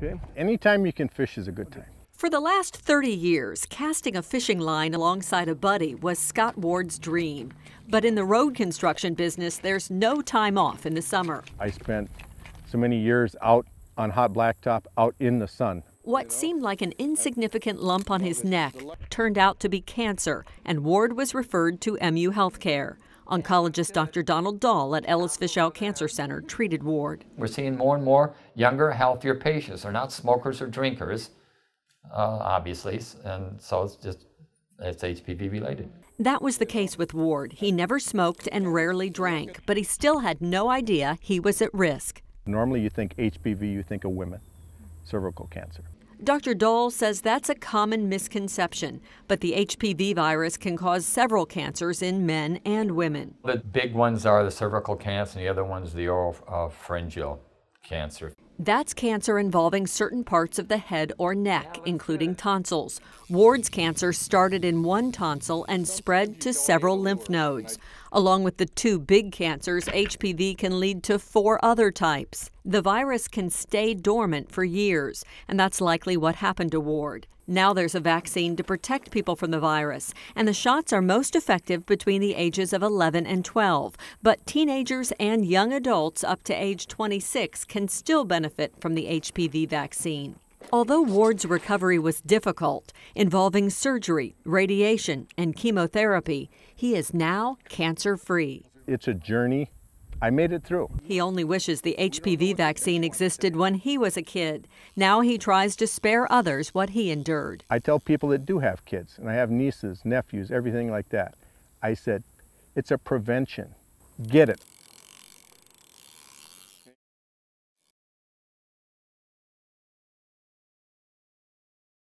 Okay. Anytime you can fish is a good time. For the last 30 years, casting a fishing line alongside a buddy was Scott Ward's dream. But in the road construction business, there's no time off in the summer. I spent so many years out on hot blacktop, out in the sun. What seemed like an insignificant lump on his neck turned out to be cancer, and Ward was referred to MU Healthcare. Oncologist Dr. Donald Dahl at Ellis Fischel Cancer Center treated Ward. We're seeing more and more younger, healthier patients. They're not smokers or drinkers, obviously, and so it's HPV related. That was the case with Ward. He never smoked and rarely drank, but he still had no idea he was at risk. Normally you think HPV, you think of women, cervical cancer. Dr. Dahl says that's a common misconception, but the HPV virus can cause several cancers in men and women. The big ones are the cervical cancer, and the other one's the oropharyngeal cancer. That's cancer involving certain parts of the head or neck, including tonsils. Ward's cancer started in one tonsil and spread to several lymph nodes. Along with the two big cancers, HPV can lead to 4 other types. The virus can stay dormant for years, and that's likely what happened to Ward. Now there's a vaccine to protect people from the virus, and the shots are most effective between the ages of 11 and 12. But teenagers and young adults up to age 26 can still benefit from the HPV vaccine. Although Ward's recovery was difficult, involving surgery, radiation, and chemotherapy, he is now cancer-free. It's a journey. I made it through. He only wishes the HPV vaccine existed when he was a kid. Now he tries to spare others what he endured. I tell people that do have kids, and I have nieces, nephews, everything like that. I said, it's a prevention. Get it.